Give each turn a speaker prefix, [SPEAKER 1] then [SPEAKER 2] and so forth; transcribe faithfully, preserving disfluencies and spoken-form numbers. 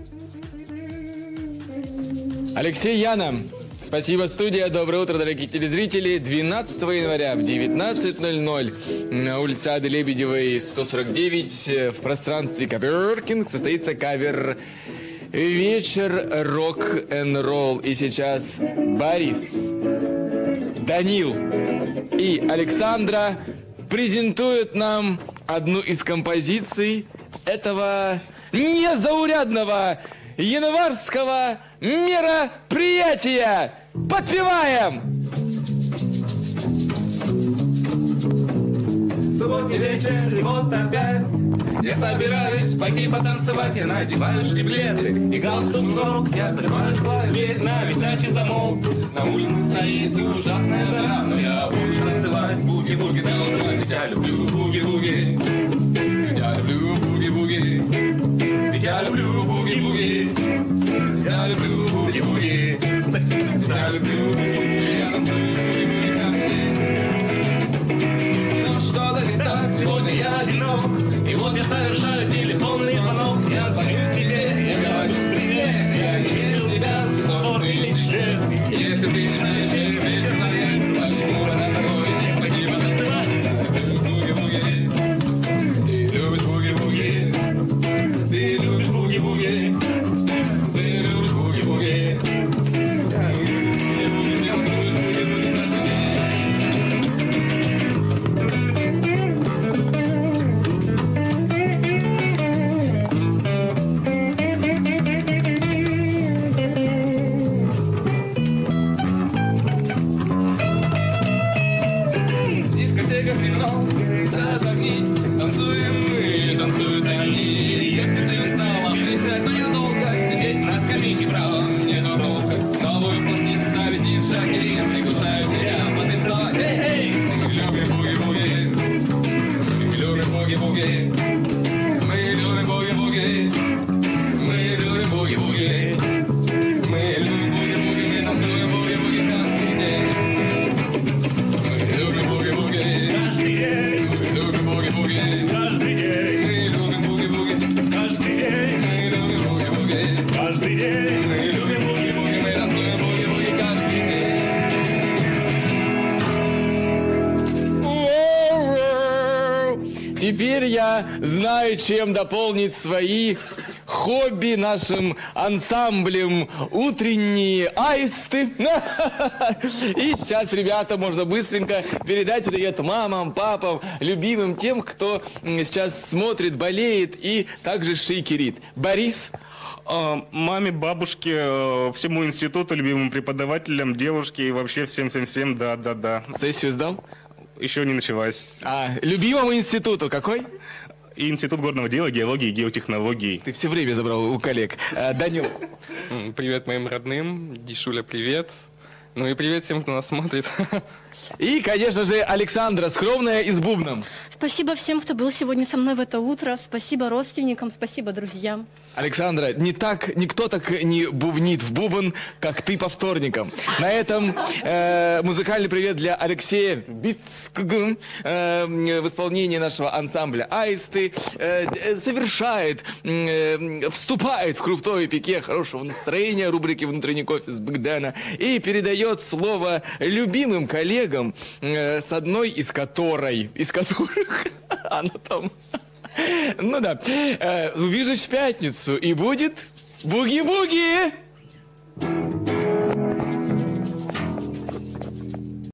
[SPEAKER 1] Алексей, Яна. Спасибо, студия. Доброе утро, дорогие телезрители. двенадцатого января в девятнадцать ноль ноль на улице Ады Лебедевой, сто сорок девять, в пространстве Коворкинг состоится кавер «Вечер рок-н-ролл». И сейчас Борис, Данил и Александра презентуют нам одну из композиций этого незаурядного январского мероприятия. Подпеваем!
[SPEAKER 2] Субботний вечер, и вот опять я собираюсь пойти потанцевать. Я надеваю штиблеты и галстук, я закрываю дверь на висячий замок. На улице стоит ужасная жара, но я буду танцевать буги-буги до утра. Ведь я люблю буги-буги, ведь я люблю буги-буги, ведь я люблю буги-буги, я люблю буги-буги, я люблю буги-буги, я танцую буги-буги каждый день. Но что-то не так, сегодня я одинок, и вот я совершаю телефонный звонок. Я звоню тебе, я говорю привет, я не верю в тебя, сто тысяч лет. Если ты не знаешь, чем вечер стоять, почему рано такой не пойти потанцевать? Ты любишь буги-буги, ты любишь буги-буги, ты любишь буги-буги, ты любишь буги-буги, я танцую буги-буги каждый день. Танцуем мы, танцуют они. Если ты устала, присядь, но недолго. Сидеть на скамейке права недолго. Новую пластинку ставить и шаги. Приглашаю тебя потанцевать. Эй, эй! Мы любим буги-буги, мы любим буги-буги, мы любим буги-буги, мы любим буги-буги, мы любим буги-буги, мы танцуем буги-буги каждый день. Мы любим буги-буги каждый день. Мы любим буги-буги каждый день. Мы любим буги-буги каждый день. Мы любим буги-буги каждый день. Мы любим буги-буги, мы танцуем буги-буги каждый день.
[SPEAKER 1] Теперь я знаю, чем дополнить свои хобби нашим ансамблем «Утренние аисты». И сейчас, ребята, можно быстренько передать привет мамам, папам, любимым, тем, кто сейчас смотрит, болеет и также шейкерит. Борис?
[SPEAKER 3] Маме, бабушке, всему институту, любимым преподавателям, девушке и вообще всем-всем-всем, да-да-да.
[SPEAKER 1] Сессию сдал?
[SPEAKER 3] Еще не началась.
[SPEAKER 1] А, любимому институту какой?
[SPEAKER 3] И Институт горного дела, геологии и геотехнологий.
[SPEAKER 1] Ты все время забрал у коллег. А, Данил?
[SPEAKER 4] Привет моим родным. Дишуля, привет. Ну и привет всем, кто нас смотрит.
[SPEAKER 1] И, конечно же, Александра, скромная и с бубном.
[SPEAKER 5] Спасибо всем, кто был сегодня со мной в это утро. Спасибо родственникам, спасибо друзьям.
[SPEAKER 1] Александра, не так, никто так не бубнит в бубен, как ты по вторникам. На этом э, музыкальный привет для Алексея Бицкг, э, в исполнении нашего ансамбля «Аисты», э, совершает, э, вступает в крутое пике хорошего настроения рубрики «Внутренний кофе» с Богдана и передает слово любимым коллегам, э, с одной из которой, из которых она там... Ну да, э, увижусь в пятницу, и будет буги-буги!